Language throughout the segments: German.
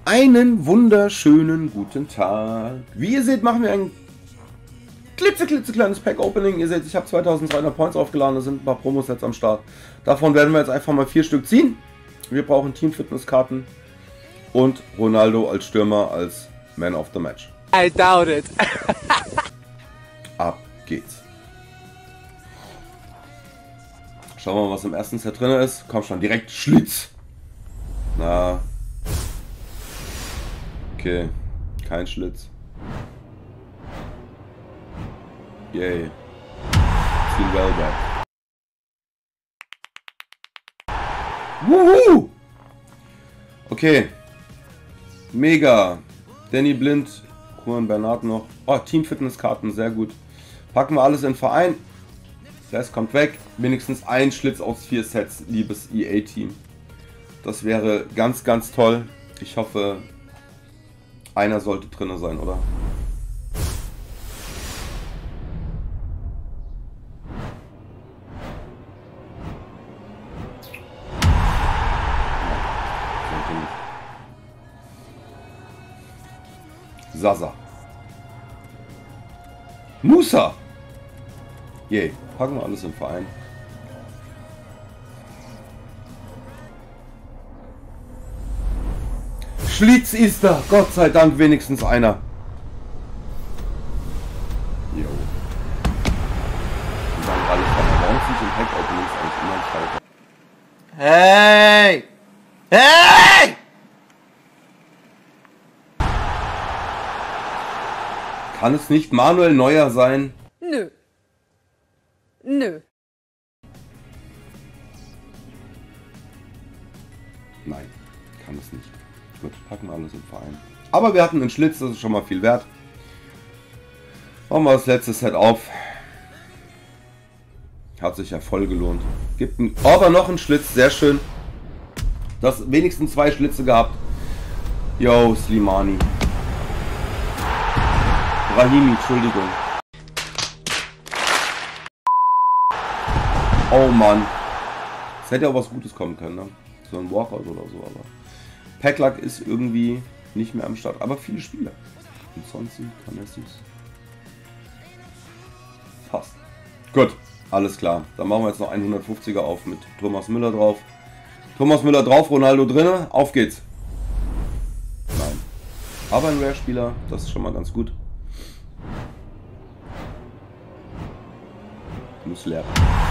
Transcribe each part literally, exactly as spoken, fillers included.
Einen wunderschönen guten Tag. Wie ihr seht, machen wir ein klitzeklitzekleines Pack-Opening. Ihr seht, ich habe zweitausenddreihundert Points aufgeladen, es sind ein paar Promosets am Start. Davon werden wir jetzt einfach mal vier Stück ziehen. Wir brauchen Team-Fitness-Karten und Ronaldo als Stürmer, als Man of the Match. I doubt it. Ab geht's. Schauen wir mal, was im ersten Set drin ist. Komm schon, direkt Schlitz. Na. Okay, kein Schlitz. Yay. Ziehen Wellback. Wuhu! Okay. Mega. Danny Blind. Juan Bernard noch. Oh, Team-Fitness-Karten, sehr gut. Packen wir alles in den Verein. Das kommt weg. Wenigstens ein Schlitz aus vier Sets, liebes E A-Team. Das wäre ganz, ganz toll. Ich hoffe, einer sollte drin sein, oder? Sasa. Musa. Yay. Packen wir alles im Verein. Schlitz ist da. Gott sei Dank wenigstens einer. Jo. Die sagen alle von warum sind im Pack-Openings eigentlich immer ein Schalter? Hey! Hey! Kann es nicht Manuel Neuer sein? Nö. Nö. Nein, kann es nicht. Gut, packen wir alles im Verein. Aber wir hatten einen Schlitz, das ist schon mal viel wert. Machen wir das letzte Set auf. Hat sich ja voll gelohnt. Gibt ein, aber noch einen Schlitz, sehr schön. Das wenigstens zwei Schlitze gehabt. Yo, Slimani. Brahimi, Entschuldigung. Oh Mann. Es hätte auch was Gutes kommen können, ne? So ein Walkout oder so, aber Packluck ist irgendwie nicht mehr am Start. Aber viele Spieler. Und sonst kann es nicht. Passt. Gut, alles klar. Dann machen wir jetzt noch einen hundertfünfziger auf mit Thomas Müller drauf. Thomas Müller drauf, Ronaldo drinne. Auf geht's. Nein. Aber ein Rare-Spieler, das ist schon mal ganz gut. Muss leer.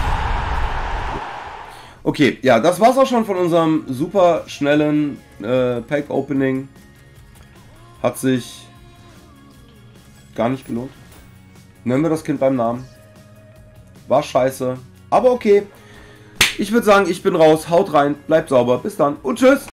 Okay, ja, das war's auch schon von unserem super schnellen äh, Pack-Opening. Hat sich gar nicht gelohnt. Nennen wir das Kind beim Namen. War scheiße, aber okay. Ich würde sagen, ich bin raus. Haut rein, bleibt sauber. Bis dann und tschüss.